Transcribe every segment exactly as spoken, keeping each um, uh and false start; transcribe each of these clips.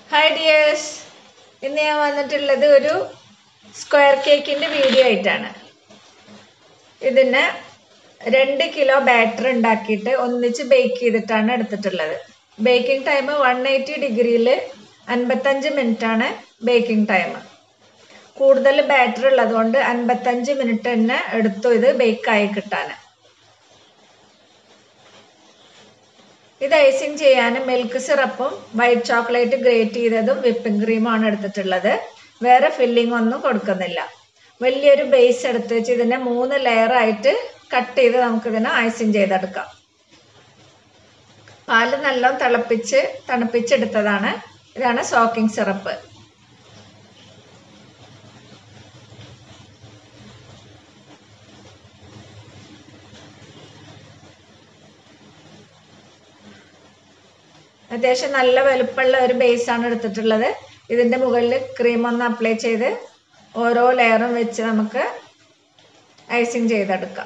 Hi dears, ഇന്ന് ഞാൻ വന്നിട്ടുള്ളത് ഒരു സ്ക്വയർ കേക്കിന്റെ വീഡിയോ ആയിട്ടാണ്. ഇതിനെ രണ്ട് കിലോ ബാറ്റർ ഉണ്ടാക്കിയിട്ട് ഒന്നിച്ച് ബേക്ക് ചെയ്തിട്ടാണ് എടുത്തിട്ടുള്ളത്. ബേക്കിംഗ് ടൈം വൺ എയ്റ്റി ഡിഗ്രിയിൽ അൻപത്തഞ്ച് മിനിറ്റ് ആണ് ബേക്കിംഗ് ടൈം. കൂടുതൽ ബാറ്റർ ഉള്ളതുകൊണ്ട് അൻപത്തഞ്ച് മിനിറ്റ് തന്നെ എടുത്തു ഇത് ബേക്കായി കിട്ടാൻ. ഇത് ഐസിങ് ചെയ്യാൻ മിൽക്ക് സിറപ്പും വൈറ്റ് ചോക്ലേറ്റ് ഗ്രേറ്റ് ചെയ്തതും വിപ്പിംഗ് ക്രീമുമാണ് എടുത്തിട്ടുള്ളത്. വേറെ ഫില്ലിംഗ് ഒന്നും കൊടുക്കുന്നില്ല. വലിയൊരു ബേസ് എടുത്ത് വെച്ച് ഇതിനെ മൂന്ന് ലെയർ ആയിട്ട് കട്ട് ചെയ്ത് നമുക്കിതിനെ ഐസിങ് ചെയ്തെടുക്കാം. പാല് നല്ല തിളപ്പിച്ച് തണുപ്പിച്ചെടുത്തതാണ്. ഇതാണ് സോക്കിംഗ് സിറപ്പ്. അത്യാവശ്യം നല്ല വലുപ്പമുള്ള ഒരു ബേസാണ് എടുത്തിട്ടുള്ളത്. ഇതിൻ്റെ മുകളിൽ ക്രീം ഒന്ന് അപ്ലൈ ചെയ്ത് ഓരോ ലെയറും വെച്ച് നമുക്ക് ഐസിങ് ചെയ്തെടുക്കാം.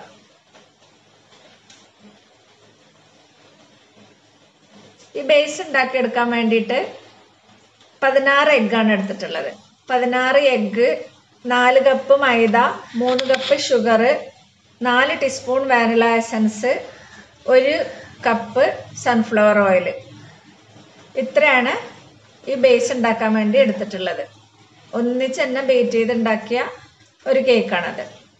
ഈ ബേസ് ഉണ്ടാക്കിയെടുക്കാൻ വേണ്ടിയിട്ട് പതിനാറ് എഗ്ഗാണ് എടുത്തിട്ടുള്ളത്. പതിനാറ് എഗ്ഗ്, നാല് കപ്പ് മൈദ, മൂന്ന് കപ്പ് ഷുഗർ, നാല് ടീസ്പൂൺ വാനില എസൻസ്, ഒരു കപ്പ് സൺഫ്ലവർ ഓയിൽ. ഇത്രയാണ് ഈ ബേസ് ഉണ്ടാക്കാൻ വേണ്ടി എടുത്തിട്ടുള്ളത്. ഒന്നിച്ച് തന്നെ ബേറ്റ് ചെയ്ത് ഉണ്ടാക്കിയ ഒരു കേക്കാണത്.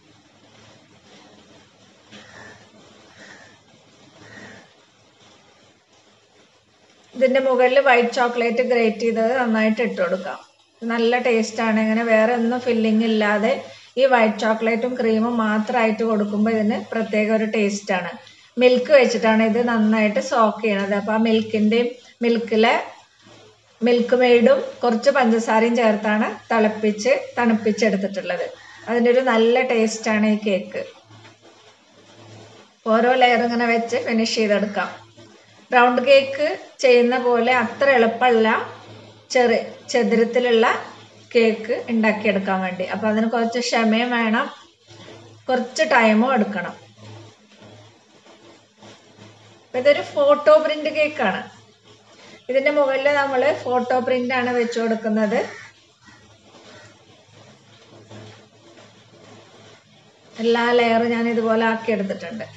ഇതിൻ്റെ മുകളിൽ വൈറ്റ് ചോക്ലേറ്റ് ഗ്രേറ്റ് ചെയ്തത് നന്നായിട്ട് ഇട്ട് കൊടുക്കാം. നല്ല ടേസ്റ്റാണ്. ഇങ്ങനെ വേറെ ഒന്നും ഫില്ലിങ് ഇല്ലാതെ ഈ വൈറ്റ് ചോക്ലേറ്റും ക്രീമും മാത്രമായിട്ട് കൊടുക്കുമ്പോൾ ഇതിന് പ്രത്യേക ഒരു ടേസ്റ്റാണ്. മിൽക്ക് വെച്ചിട്ടാണ് ഇത് നന്നായിട്ട് സോക്ക് ചെയ്യണത്. അപ്പോൾ ആ മിൽക്കിൻ്റെയും മിൽക്കിലെ മിൽക്ക് മെയ്ഡും കുറച്ച് പഞ്ചസാരയും ചേർത്താണ് തിളപ്പിച്ച് തണുപ്പിച്ചെടുത്തിട്ടുള്ളത്. അതിൻ്റെ ഒരു നല്ല ടേസ്റ്റാണ് ഈ കേക്ക്. ഓരോ ലെയർ ഇങ്ങനെ വെച്ച് ഫിനിഷ് ചെയ്തെടുക്കാം. റൗണ്ട് കേക്ക് ചെയ്യുന്ന പോലെ അത്ര എളുപ്പമല്ല ചെറു ചതുരത്തിലുള്ള കേക്ക് ഉണ്ടാക്കിയെടുക്കാൻ വേണ്ടി. അപ്പോൾ അതിന് കുറച്ച് ക്ഷമയും വേണം, കുറച്ച് ടൈമും എടുക്കണം. ഇതൊരു ഫോട്ടോ പ്രിന്റ് കേക്കാണ്. ഇതിൻ്റെ മുകളിൽ നമ്മൾ ഫോട്ടോ പ്രിന്റ് ആണ് വെച്ചു കൊടുക്കുന്നത്. എല്ലാ ലെയറും ഞാൻ ഇതുപോലെ ആക്കി എടുത്തിട്ടുണ്ട്.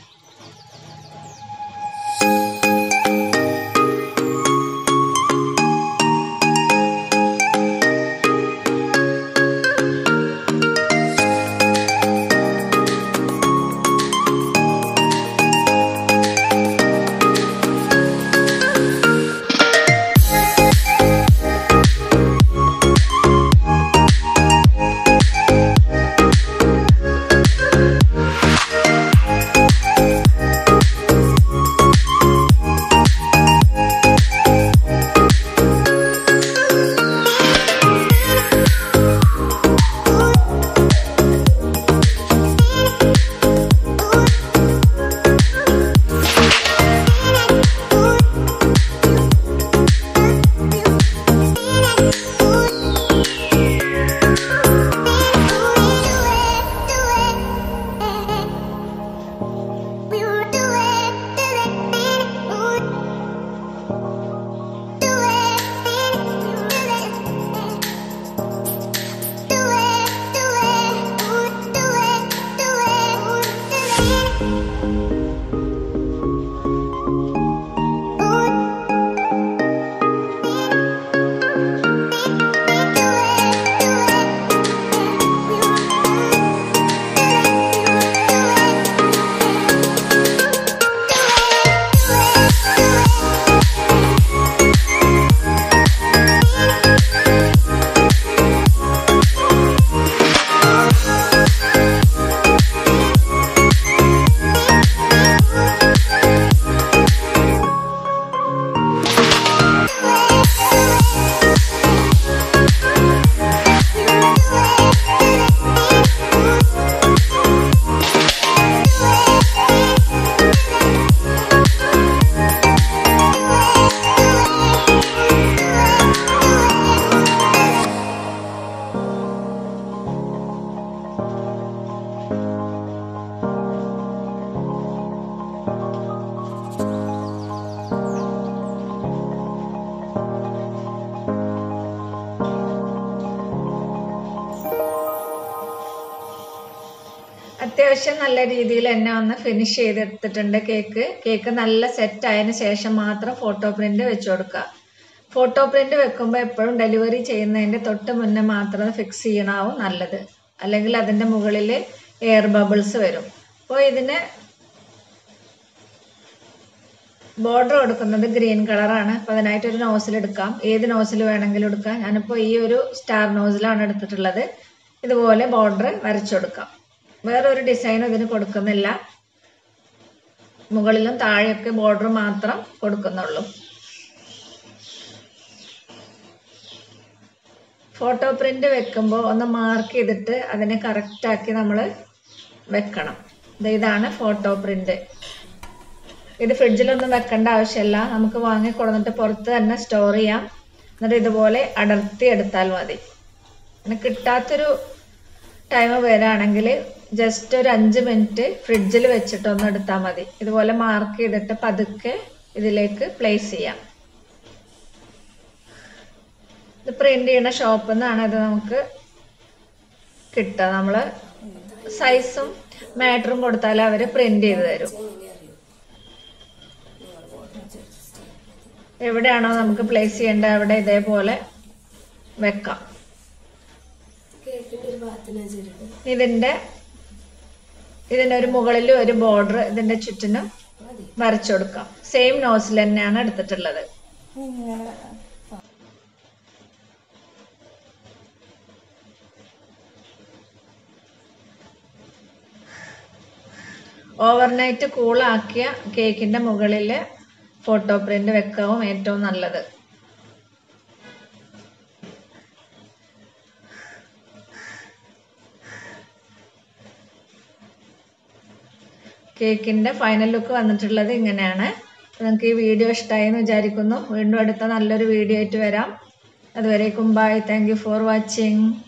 അത്യാവശ്യം നല്ല രീതിയിൽ തന്നെ ഒന്ന് ഫിനിഷ് ചെയ്തെടുത്തിട്ടുണ്ട് കേക്ക്. കേക്ക് നല്ല സെറ്റ് ആയതിനു ശേഷം മാത്രം ഫോട്ടോ പ്രിന്റ് വെച്ച് കൊടുക്കുക. ഫോട്ടോ പ്രിന്റ് വെക്കുമ്പോൾ എപ്പോഴും ഡെലിവറി ചെയ്യുന്നതിൻ്റെ തൊട്ട് മുന്നേ മാത്രം ഫിക്സ് ചെയ്യണാവും നല്ലത്, അല്ലെങ്കിൽ അതിൻ്റെ മുകളിൽ എയർ ബബിൾസ് വരും. അപ്പോൾ ഇതിന് ബോർഡർ കൊടുക്കുന്നത് ഗ്രീൻ കളറാണ്. അപ്പോൾ അതിനായിട്ട് ഒരു നോസിൽ എടുക്കാം. ഏത് നോസിൽ വേണമെങ്കിലും എടുക്കാം. ഞാനിപ്പോൾ ഈ ഒരു സ്റ്റാർ നോസിലാണ് എടുത്തിട്ടുള്ളത്. ഇതുപോലെ ബോർഡർ വരച്ചു കൊടുക്കാം. വേറൊരു ഡിസൈനും ഇതിന് കൊടുക്കുന്നില്ല. മുകളിലും താഴെയൊക്കെ ബോർഡർ മാത്രം കൊടുക്കുന്നുള്ളൂ. ഫോട്ടോ പ്രിന്റ് വെക്കുമ്പോൾ ഒന്ന് മാർക്ക് ചെയ്തിട്ട് അതിനെ കറക്റ്റാക്കി നമ്മൾ വെക്കണം. ഇതാണ് ഫോട്ടോ പ്രിന്റ്. ഇത് ഫ്രിഡ്ജിലൊന്നും വെക്കേണ്ട ആവശ്യമില്ല. നമുക്ക് വാങ്ങി കൊടുത്തിട്ട് പുറത്ത് തന്നെ സ്റ്റോർ ചെയ്യാം. എന്നിട്ട് ഇതുപോലെ അടർത്തി എടുത്താൽ മതി. പിന്നെ കിട്ടാത്തൊരു ടൈം വരാണെങ്കിൽ ജസ്റ്റ് ഒരു അഞ്ച് മിനിറ്റ് ഫ്രിഡ്ജിൽ വെച്ചിട്ടൊന്ന് എടുത്താൽ മതി. ഇതുപോലെ മാർക്ക് ചെയ്തിട്ട് പതുക്കെ ഇതിലേക്ക് പ്ലേസ് ചെയ്യാം. ഇത് പ്രിന്റ് ചെയ്യുന്ന ഷോപ്പിൽ നിന്നാണ് ഇത് നമുക്ക് കിട്ടുക. നമ്മൾ സൈസും മാറ്ററും കൊടുത്താൽ അവർ പ്രിന്റ് ചെയ്ത് തരും. എവിടെയാണോ നമുക്ക് പ്ലേസ് ചെയ്യേണ്ടത് അവിടെ ഇതേപോലെ വെക്കാം. ഇതിന്റെ ഇതിന്റെ ഒരു മുകളിൽ ഒരു ബോർഡർ ഇതിന്റെ ചുറ്റിനും വരച്ചു കൊടുക്കാം. സെയിം നോസിൽ തന്നെയാണ് എടുത്തിട്ടുള്ളത്. ഓവർനൈറ്റ് കൂളാക്കിയ കേക്കിന്റെ മുകളിൽ ഫോട്ടോ പ്രിന്റ് വെക്കാവും ഏറ്റവും നല്ലത്. കേക്കിന്റെ ഫൈനൽ ലുക്ക് വന്നിട്ടുള്ളത് ഇങ്ങനെയാണ്. നിങ്ങൾക്ക് ഈ വീഡിയോ ഇഷ്ടമായി എന്ന് വിചാരിക്കുന്നു. വീണ്ടും അടുത്ത നല്ലൊരു വീഡിയോ ആയിട്ട് വരാം. അതുവരേക്കും bye. Thank you for watching.